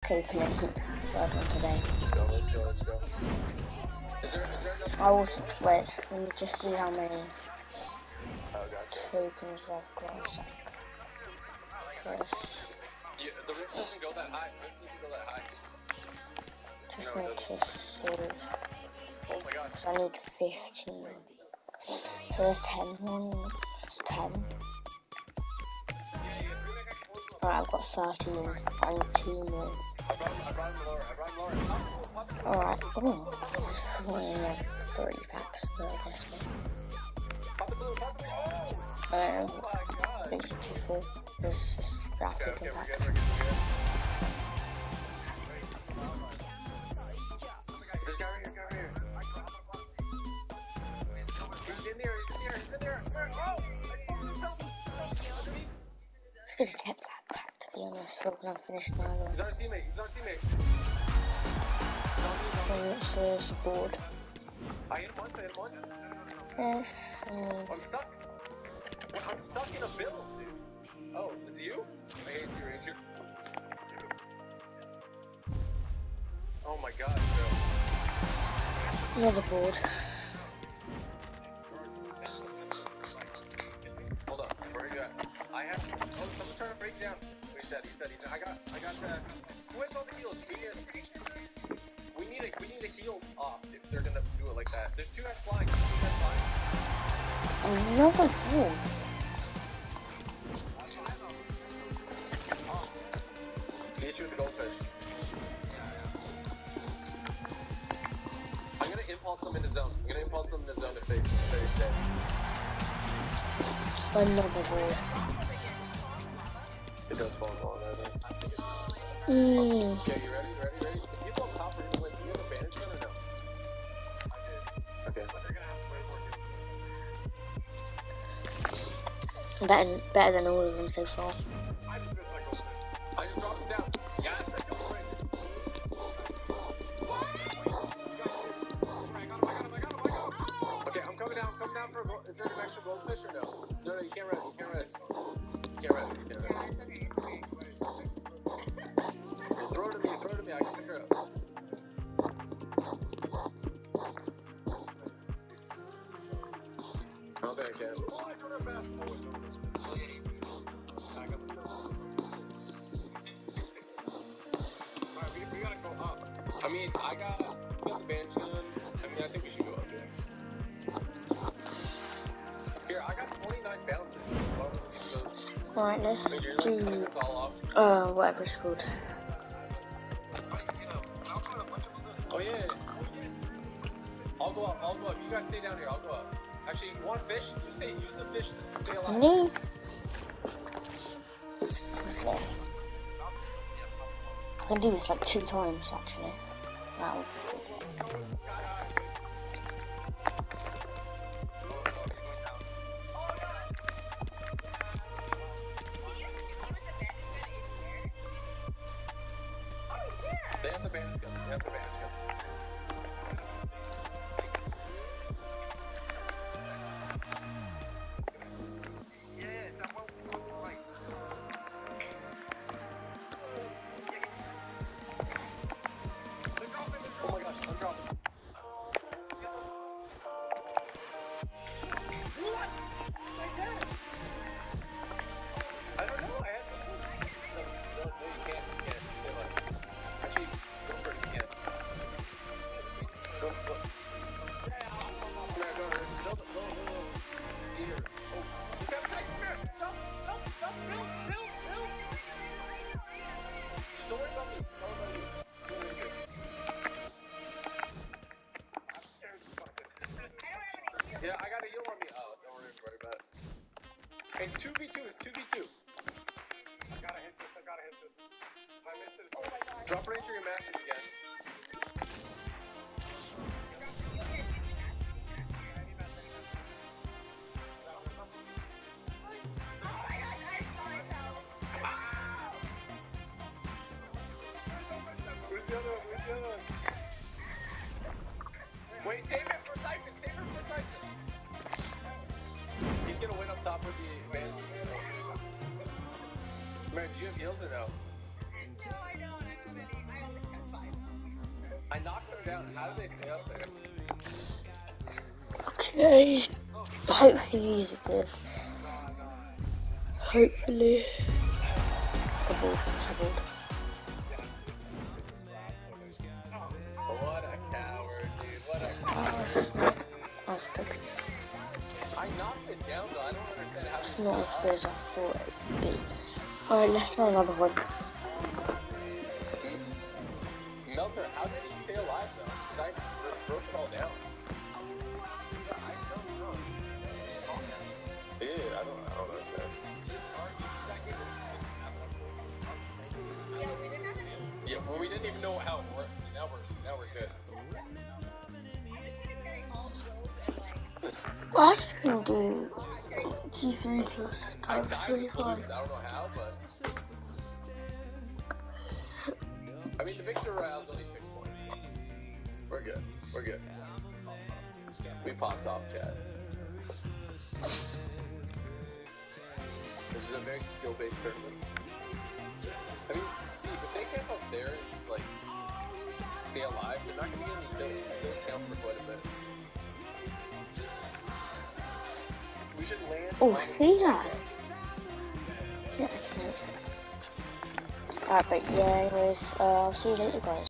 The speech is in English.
keeping it third one today. Let's go. Is there enough? I also wait. Let me just see how many Gotcha. tokens I've got. Chris. Yeah, the rift doesn't go that high. Just need to see. Oh my god. I need 15. So there's 10 one. There's 10. Alright, I've got 13. I need 2 more. I brought him Laura. Alright, oh, there's only 3 packs for this one. Pop the blue. Oh my god. Basically 4. There's just drafted Okay, in we're pack. good. This guy right here. He's in there. Oh! Should have kept that pack, to be honest, for when I finished my one. He's our teammate. So it's a board. I hit him once. I'm stuck. I'm stuck in a build, dude. Oh, is it you? I hate you, Ranger. Oh my god, bro. Another board. Hold up, where are you at? I have. Oh, someone's trying to break down. He's dead. I got that. Who has all the heals? We need a heal off if they're gonna do it like that. There's 2 guys flying. Another board. The issue with the goldfish. I'm gonna impulse them into zone. If they stay. Another board. It does fall on, I think. Okay, you ready? People up top are gonna win. Do you have advantage then or no? I did. Okay. But they're gonna have way more kills. Better than all of them so far. I just missed my goldfish. I just dropped him down. Yes, I killed him right. Okay, I'm coming down for a gold. Is there an extra goldfish or no? No, you can't rest. Throw it to me, I can pick her up. I don't think I can. We gotta go up. I mean, I got the bandage gun. I think we should go up there. Here, I got 29 bounces. Alright, let's do whatever it's called. Oh yeah. I'll go up. You guys stay down here. I'll go up. Actually, you want fish? Use the fish to stay alive. No. I can do this like 2 times actually. Wow. They have the bandage gun. Oh my gosh, I'm dropping. What? I don't know. I had no, you can't. Actually, go for it if you can. Go. Smash over. No. Here. Oh, just got sight. Smash. Jump. Bill. Don't worry about me. Yeah, I got a heal on me. Oh, don't worry about it. It's 2v2. I gotta hit this. If I miss it, oh my god. Drop Ranger and match it again. Where's the other one? Wait, save it for Siphon. He's gonna win up top with the advantage. Samara, do you have heals or no? No, I don't. I don't have any. I knocked them down. How did they stay up there? Okay. Hopefully these are good. Hopefully. Troubled. What a coward, dude. What a coward. That's good. I knocked it down though. I don't understand how It's not as good as I thought it would be. Alright, let's try another one. Melter, how did he stay alive though? Because I broke it all down. Yeah, I don't understand. Yeah, well, we didn't even know how it worked, so now we're good. I can do T3 plus I times died 3 with balloons, I don't know how, but I mean the Victor Royale's only 6 points. So we're good. We're good. We popped off, chat. This is a very skill-based tournament. I mean, see, if they camp up there and just like stay alive, they're not gonna get any kills. Kills count for quite a bit. We should land. Oh, see that? Yeah, alright, but yeah, anyways, I'll see you later, guys.